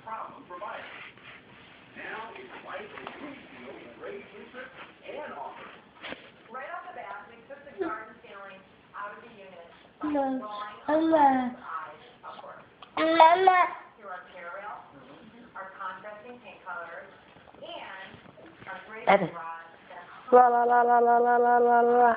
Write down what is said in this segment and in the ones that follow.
problem provided. Now it's white and blue steel with great interest and offers. Right off the bat, we took the garden ceiling out of the unit by No. installing our eyes upward. Through our tear rail, our contrasting paint colors, and our gray Evan. rod. La la la la la la la la la.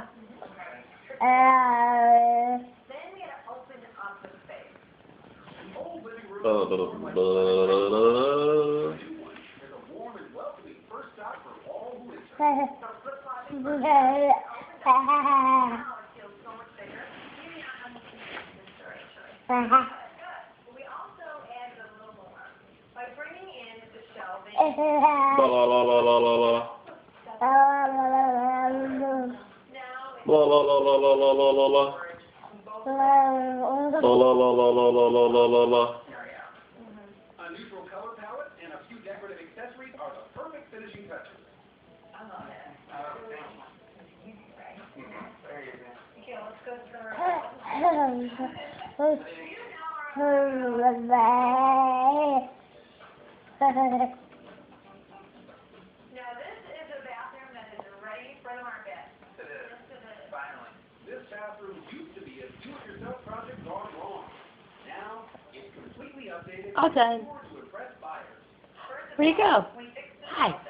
Then we had to open up the space. The old living room is more like a new one. There's a warm and welcoming first stop for all who enter. So flip-flopping first stop, it opened up. Now it feels so much bigger. Maybe not how much you can this story, actually. Good. But we also added a little more by bringing in the shelving. La la la la la la la. Now La la la la la la la la la. La la la la la la la la la la. A neutral color palette and a few decorative accessories are the perfect finishing touches. I love it. Okay, let's go through. Now this is a bathroom that is ready for the market. It is. Finally. This bathroom used to be a do-it-yourself project gone wrong. Now it's completely updated All done. to impress buyers. Where'd you go? Hi.